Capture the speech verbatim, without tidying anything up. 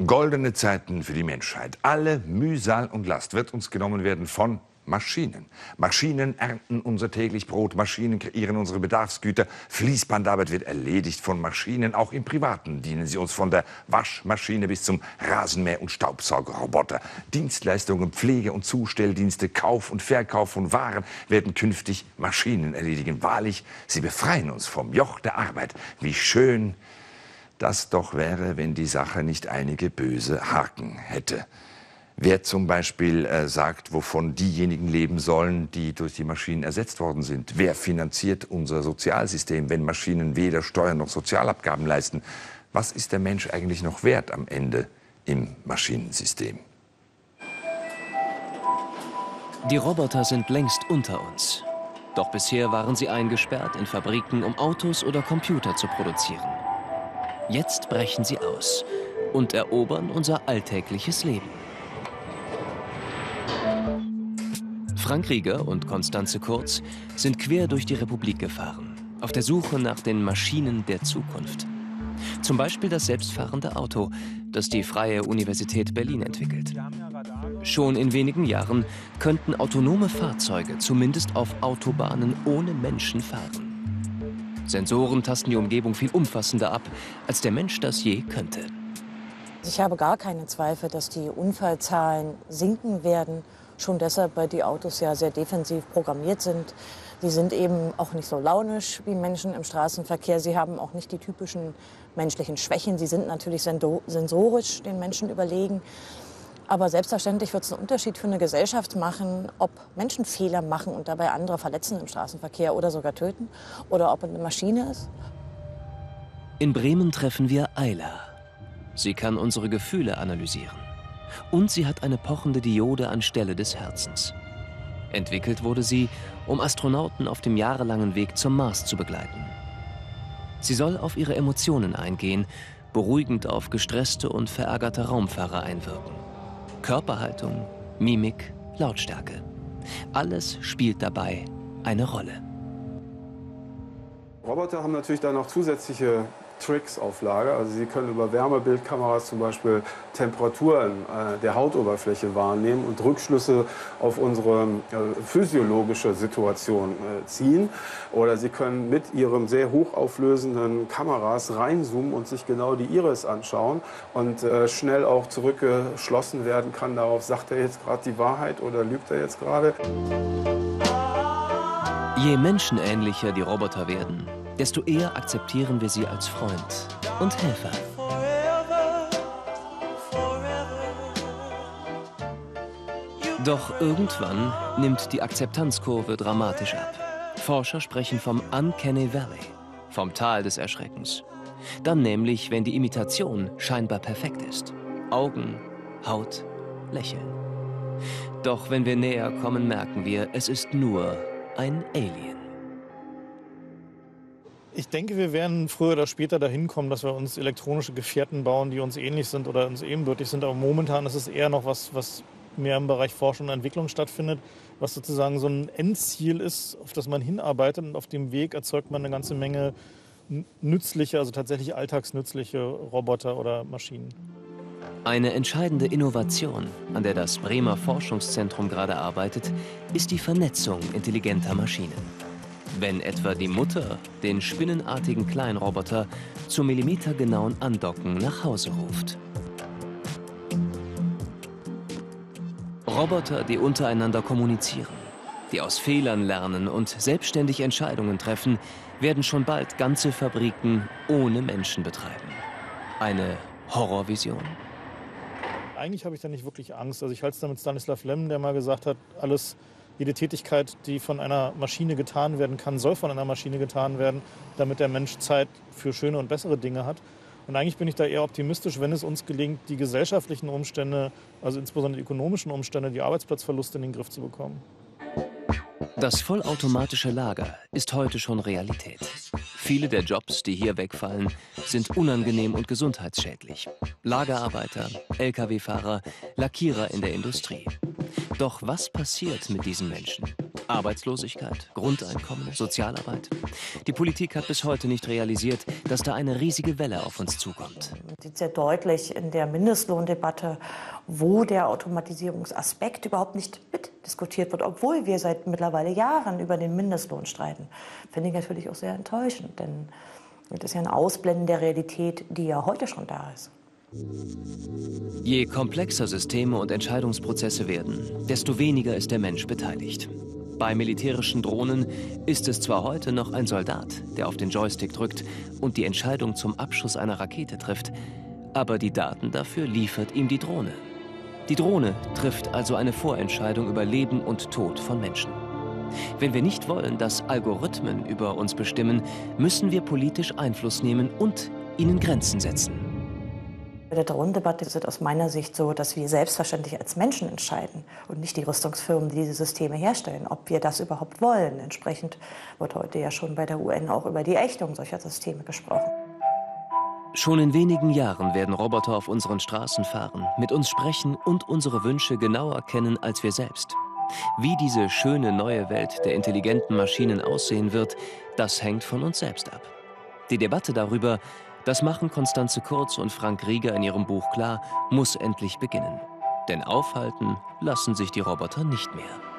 Goldene Zeiten für die Menschheit. Alle Mühsal und Last wird uns genommen werden von Maschinen. Maschinen ernten unser täglich Brot, Maschinen kreieren unsere Bedarfsgüter, Fließbandarbeit wird erledigt von Maschinen, auch im Privaten dienen sie uns von der Waschmaschine bis zum Rasenmäher- und Staubsaugerroboter. Dienstleistungen, Pflege- und Zustelldienste, Kauf und Verkauf von Waren werden künftig Maschinen erledigen. Wahrlich, sie befreien uns vom Joch der Arbeit. Wie schön das doch wäre, wenn die Sache nicht einige böse Haken hätte. Wer zum Beispiel äh, sagt, wovon diejenigen leben sollen, die durch die Maschinen ersetzt worden sind? Wer finanziert unser Sozialsystem, wenn Maschinen weder Steuern noch Sozialabgaben leisten? Was ist der Mensch eigentlich noch wert am Ende im Maschinensystem? Die Roboter sind längst unter uns. Doch bisher waren sie eingesperrt in Fabriken, um Autos oder Computer zu produzieren. Jetzt brechen sie aus und erobern unser alltägliches Leben. Frank Rieger und Constanze Kurz sind quer durch die Republik gefahren, auf der Suche nach den Maschinen der Zukunft. Zum Beispiel das selbstfahrende Auto, das die Freie Universität Berlin entwickelt. Schon in wenigen Jahren könnten autonome Fahrzeuge zumindest auf Autobahnen ohne Menschen fahren. Sensoren tasten die Umgebung viel umfassender ab, als der Mensch das je könnte. Ich habe gar keine Zweifel, dass die Unfallzahlen sinken werden. Schon deshalb, weil die Autos ja sehr defensiv programmiert sind. Sie sind eben auch nicht so launisch wie Menschen im Straßenverkehr. Sie haben auch nicht die typischen menschlichen Schwächen. Sie sind natürlich sensorisch den Menschen überlegen. Aber selbstverständlich wird es einen Unterschied für eine Gesellschaft machen, ob Menschen Fehler machen und dabei andere verletzen im Straßenverkehr oder sogar töten, oder ob es eine Maschine ist. In Bremen treffen wir Ayla. Sie kann unsere Gefühle analysieren. Und sie hat eine pochende Diode anstelle des Herzens. Entwickelt wurde sie, um Astronauten auf dem jahrelangen Weg zum Mars zu begleiten. Sie soll auf ihre Emotionen eingehen, beruhigend auf gestresste und verärgerte Raumfahrer einwirken. Körperhaltung, Mimik, Lautstärke. Alles spielt dabei eine Rolle. Roboter haben natürlich dann noch zusätzliche Tricks auf Lager. Also sie können über Wärmebildkameras zum Beispiel Temperaturen äh, der Hautoberfläche wahrnehmen und Rückschlüsse auf unsere äh, physiologische Situation äh, ziehen. Oder sie können mit ihren sehr hochauflösenden Kameras reinzoomen und sich genau die Iris anschauen und äh, schnell auch zurückgeschlossen werden kann darauf, sagt er jetzt gerade die Wahrheit oder lügt er jetzt gerade. Je menschenähnlicher die Roboter werden, desto eher akzeptieren wir sie als Freund und Helfer. Doch irgendwann nimmt die Akzeptanzkurve dramatisch ab. Forscher sprechen vom Uncanny Valley, vom Tal des Erschreckens. Dann nämlich, wenn die Imitation scheinbar perfekt ist. Augen, Haut, Lächeln. Doch wenn wir näher kommen, merken wir, es ist nur ein Alien. Ich denke, wir werden früher oder später dahin kommen, dass wir uns elektronische Gefährten bauen, die uns ähnlich sind oder uns ebenbürtig sind. Aber momentan ist es eher noch was, was mehr im Bereich Forschung und Entwicklung stattfindet, was sozusagen so ein Endziel ist, auf das man hinarbeitet. Und auf dem Weg erzeugt man eine ganze Menge nützliche, also tatsächlich alltagsnützliche Roboter oder Maschinen. Eine entscheidende Innovation, an der das Bremer Forschungszentrum gerade arbeitet, ist die Vernetzung intelligenter Maschinen. Wenn etwa die Mutter den spinnenartigen Kleinroboter zum millimetergenauen Andocken nach Hause ruft. Roboter, die untereinander kommunizieren, die aus Fehlern lernen und selbstständig Entscheidungen treffen, werden schon bald ganze Fabriken ohne Menschen betreiben. Eine Horrorvision? Eigentlich habe ich da nicht wirklich Angst. Also ich halte es da mit Stanislav Lem, der mal gesagt hat, alles, jede Tätigkeit, die von einer Maschine getan werden kann, soll von einer Maschine getan werden, damit der Mensch Zeit für schöne und bessere Dinge hat. Und eigentlich bin ich da eher optimistisch, wenn es uns gelingt, die gesellschaftlichen Umstände, also insbesondere die ökonomischen Umstände, die Arbeitsplatzverluste in den Griff zu bekommen. Das vollautomatische Lager ist heute schon Realität. Viele der Jobs, die hier wegfallen, sind unangenehm und gesundheitsschädlich. Lagerarbeiter, L K W-Fahrer, Lackierer in der Industrie. Doch was passiert mit diesen Menschen? Arbeitslosigkeit, Grundeinkommen, Sozialarbeit? Die Politik hat bis heute nicht realisiert, dass da eine riesige Welle auf uns zukommt. sieht sehr deutlich in der Mindestlohndebatte, wo der Automatisierungsaspekt überhaupt nicht mitdiskutiert wird, obwohl wir seit mittlerweile Jahren über den Mindestlohn streiten. Finde ich natürlich auch sehr enttäuschend, denn das ist ja ein Ausblenden der Realität, die ja heute schon da ist. Je komplexer Systeme und Entscheidungsprozesse werden, desto weniger ist der Mensch beteiligt. Bei militärischen Drohnen ist es zwar heute noch ein Soldat, der auf den Joystick drückt und die Entscheidung zum Abschuss einer Rakete trifft, aber die Daten dafür liefert ihm die Drohne. Die Drohne trifft also eine Vorentscheidung über Leben und Tod von Menschen. Wenn wir nicht wollen, dass Algorithmen über uns bestimmen, müssen wir politisch Einfluss nehmen und ihnen Grenzen setzen. Bei der Drohnendebatte ist es aus meiner Sicht so, dass wir selbstverständlich als Menschen entscheiden und nicht die Rüstungsfirmen, die diese Systeme herstellen, ob wir das überhaupt wollen. Entsprechend wird heute ja schon bei der U N auch über die Ächtung solcher Systeme gesprochen. Schon in wenigen Jahren werden Roboter auf unseren Straßen fahren, mit uns sprechen und unsere Wünsche genauer kennen als wir selbst. Wie diese schöne neue Welt der intelligenten Maschinen aussehen wird, das hängt von uns selbst ab. Die Debatte darüber, das machen Constanze Kurz und Frank Rieger in ihrem Buch klar, muss endlich beginnen. Denn aufhalten lassen sich die Roboter nicht mehr.